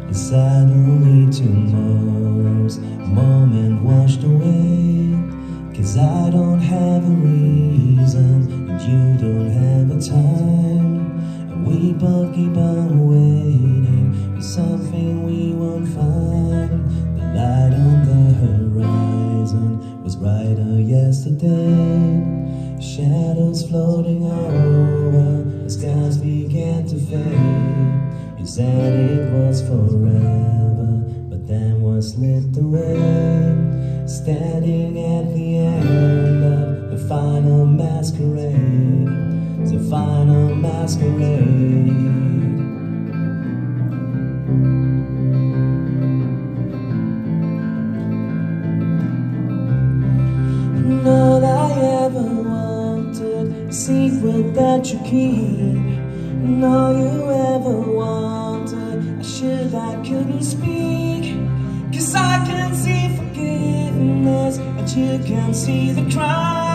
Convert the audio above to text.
and suddenly tomorrow's moment washed away. 'Cause I don't have a reason, and you don't have a time, and we both keep on waiting for something we won't find. The light on the horizon was brighter yesterday. Shadows floating over the skies began to fade. You said it was forever, but then was slipped away. Standing at the end of the final masquerade, the final masquerade. And all I ever wanted, a secret that you keep. And all you ever wanted, I couldn't speak. 'Cause I can see forgiveness, but you can't see the crime.